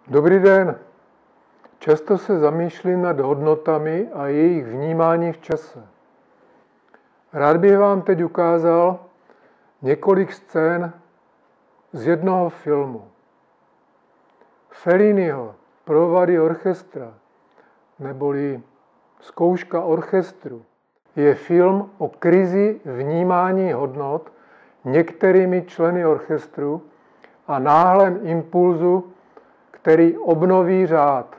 Dobrý den. Často se zamýšlím nad hodnotami a jejich vnímání v čase. Rád bych vám teď ukázal několik scén z jednoho filmu. Felliniho Provady orchestra, neboli Zkouška orchestru, je film o krizi vnímání hodnot některými členy orchestru a náhlém impulzu, který obnoví řád.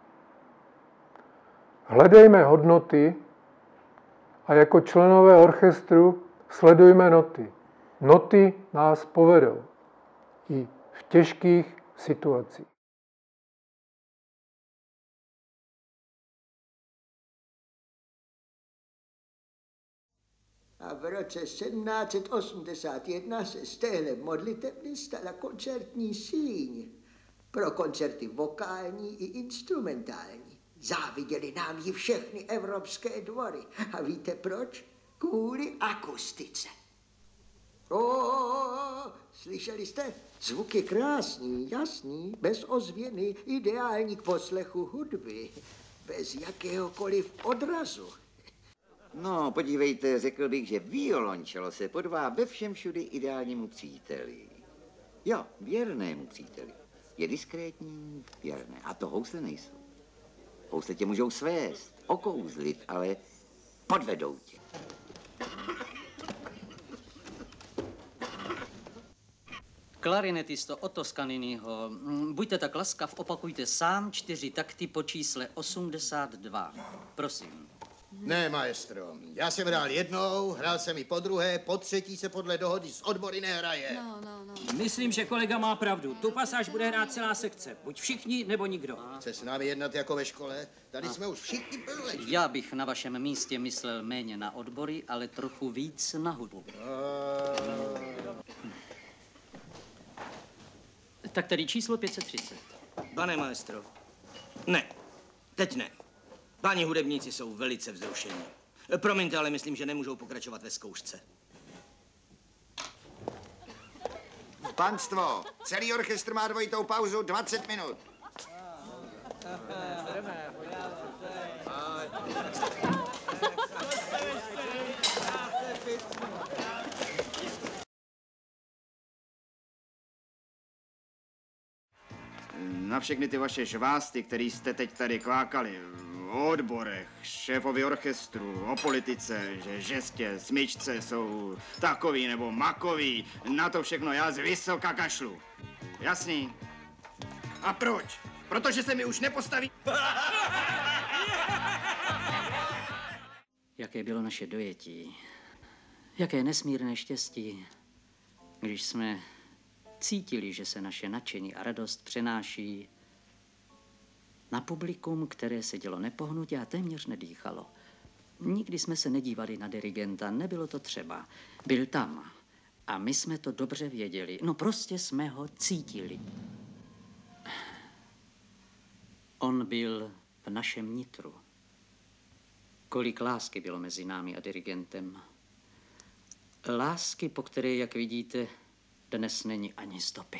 Hledejme hodnoty a jako členové orchestru sledujme noty. Noty nás povedou i v těžkých situacích. A v roce 1781 se z téhle modlitebny stala koncertní síň pro koncerty vokální i instrumentální. Záviděli nám ji všechny evropské dvory. A víte proč? Kvůli akustice. Slyšeli jste? Zvuk je krásný, jasný, bez ozvěny, ideální k poslechu hudby, bez jakéhokoliv odrazu. No, podívejte, řekl bych, že violončelo se podvá ve všem všudy ideálnímu příteli. Jo, věrnému příteli. Je diskrétní, věrné. A to housle nejsou. Housle tě můžou svést, okouzlit, ale podvedou tě. Klarinetisto Otto Scaniniho, buďte tak laskav, opakujte sám 4 takty po čísle 82. Prosím. Ne, maestro. Já jsem hrál jednou, hrál jsem i po druhé, po třetí se podle dohody s odbory nehraje. No. Myslím, že kolega má pravdu. Tu pasáž bude hrát celá sekce. Buď všichni, nebo nikdo. Chce s námi jednat jako ve škole? Tady jsme už všichni plní. Já bych na vašem místě myslel méně na odbory, ale trochu víc na hudbu. Tak tedy číslo 530. Pane maestro. Ne, teď ne. Páni hudebníci jsou velice vzrušení. Promiňte, ale myslím, že nemůžou pokračovat ve zkoušce. Panstvo, celý orchestr má dvojitou pauzu 20 minut. Na všechny ty vaše žvásty, který jste teď tady kvákali, o odborech, šéfovi orchestru, o politice, že žestě, smyčce jsou takový nebo makový, na to všechno já z vysoka kašlu. Jasný? A proč? Protože se mi už nepostaví. Jaké bylo naše dojetí. Jaké nesmírné štěstí, když jsme cítili, že se naše nadšení a radost přenáší na publikum, které sedělo nepohnutě a téměř nedýchalo. Nikdy jsme se nedívali na dirigenta, nebylo to třeba. Byl tam a my jsme to dobře věděli. No prostě jsme ho cítili. On byl v našem nitru. Kolik lásky bylo mezi námi a dirigentem. Lásky, po které, jak vidíte, dnes není ani stopy.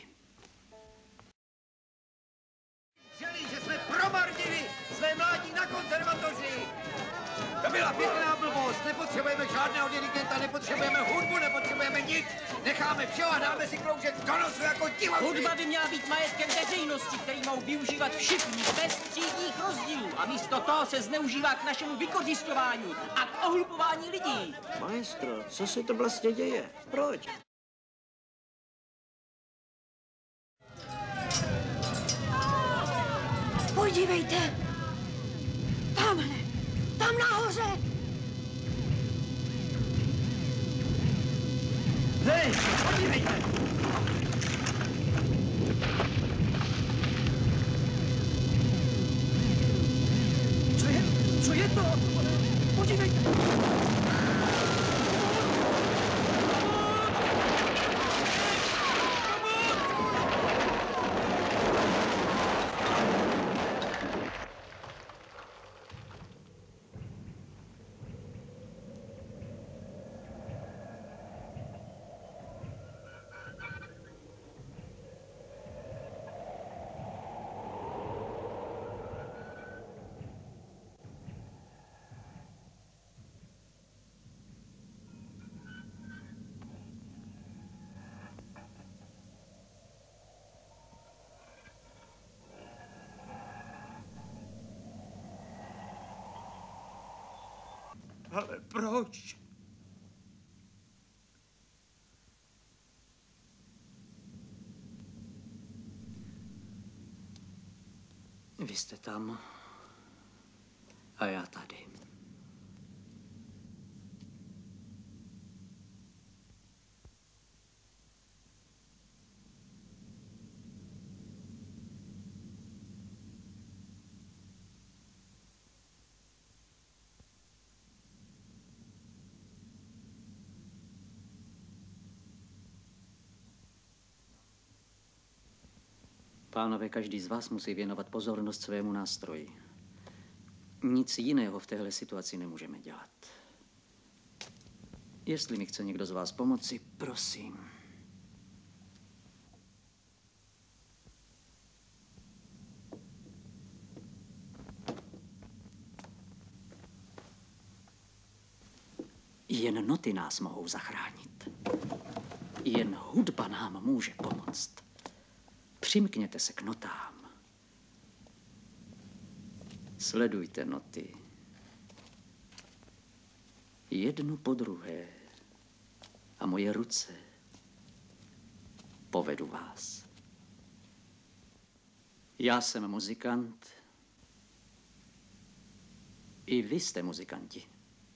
Že jsme promarnili své mládí na konzervatoři. To byla pěkná blbost. Nepotřebujeme žádného dirigenta, nepotřebujeme hudbu, nepotřebujeme nic. Necháme vše a dáme si kroužek do nosu jako divoci. Hudba by měla být majetkem veřejnosti, který mohou využívat všichni bez třídních rozdílů. A místo toho se zneužívá k našemu vykořisťování a k ohlupování lidí. Maestro, co se to vlastně děje? Proč? Podívejte! Tamhle! Tam nahoře! Hej, podívejte! Co je to? Podívejte! Ale proč? Vy jste tam a já tady. Pánové, každý z vás musí věnovat pozornost svému nástroji. Nic jiného v téhle situaci nemůžeme dělat. Jestli mi chce někdo z vás pomoci, prosím. Jen noty nás mohou zachránit. Jen hudba nám může pomoct. Přimkněte se k notám. Sledujte noty. Jednu po druhé. A moje ruce povedu vás. Já jsem muzikant. I vy jste muzikanti.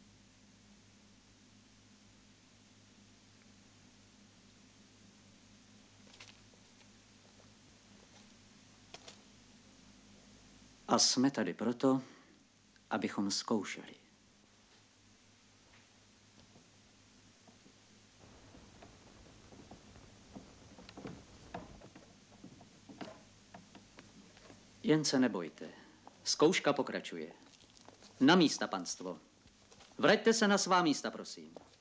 A jsme tady proto, abychom zkoušeli. Jen se nebojte. Zkouška pokračuje. Na místa, panstvo. Vraťte se na svá místa, prosím.